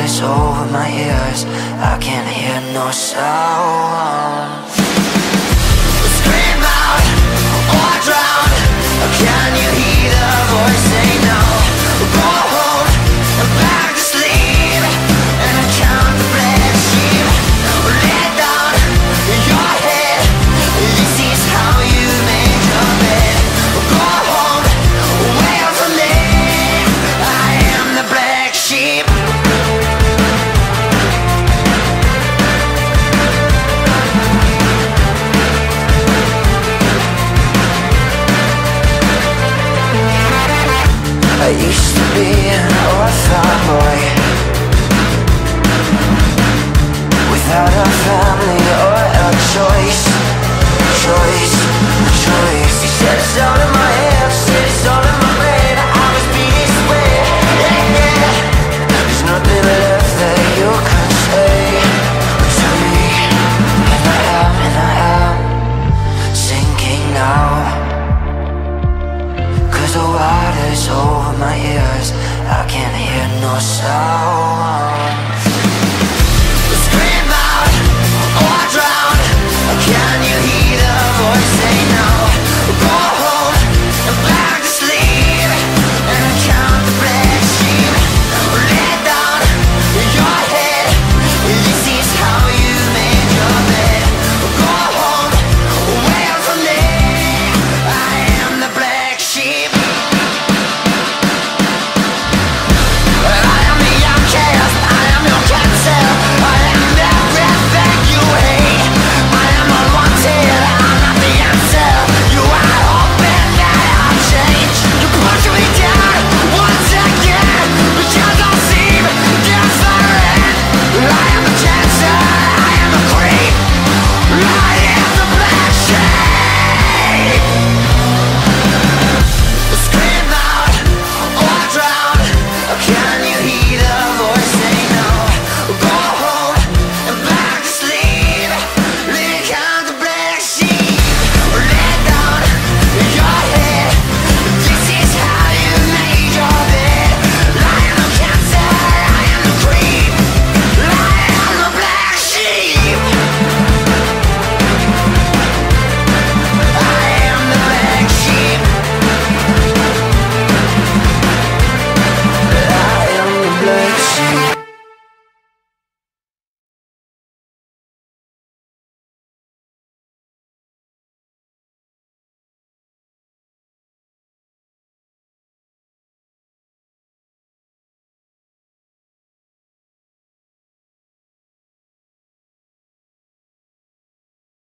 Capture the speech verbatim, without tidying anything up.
voice over my ears. I can't hear no sound. Scream out or drown. Can you hear the voice say no? Go home, back to sleep, and I count the black sheep. Lay down your head. This is how you make your bed. Go home, wait for me. I am the black sheep. I used